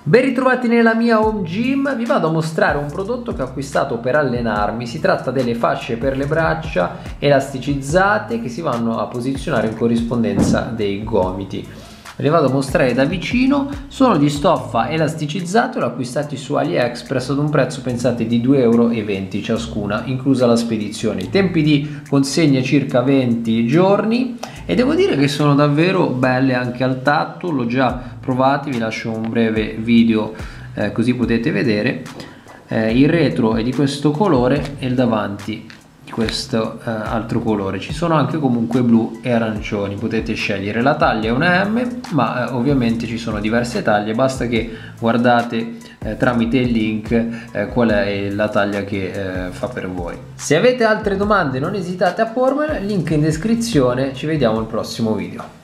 Ben ritrovati nella mia home gym, vi vado a mostrare un prodotto che ho acquistato per allenarmi. Si tratta delle fasce per le braccia elasticizzate che si vanno a posizionare in corrispondenza dei gomiti. Ve le vado a mostrare da vicino, sono di stoffa elasticizzato, l'ho acquistati su AliExpress ad un prezzo, pensate, di 2,20 € ciascuna, inclusa la spedizione. I tempi di consegna circa 20 giorni e devo dire che sono davvero belle anche al tatto, l'ho già provati, vi lascio un breve video così potete vedere. Il retro è di questo colore e il davanti di questo altro colore. Ci sono anche comunque blu e arancioni, potete scegliere. La taglia è una M, ma ovviamente ci sono diverse taglie, basta che guardate tramite il link qual è la taglia che fa per voi. Se avete altre domande non esitate a pormele, link in descrizione, ci vediamo al prossimo video.